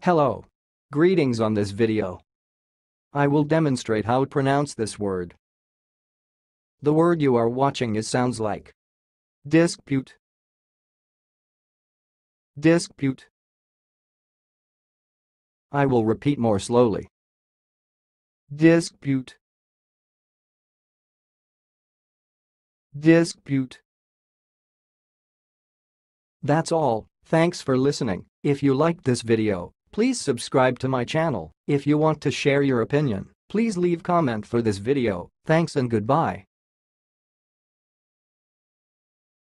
Hello. Greetings. On this video, I will demonstrate how to pronounce this word. The word you are watching sounds like Discpute. Discpute. I will repeat more slowly. Discpute. Discpute. That's all. Thanks for listening. If you liked this video, please subscribe to my channel. If you want to share your opinion, please leave comment for this video. Thanks and goodbye.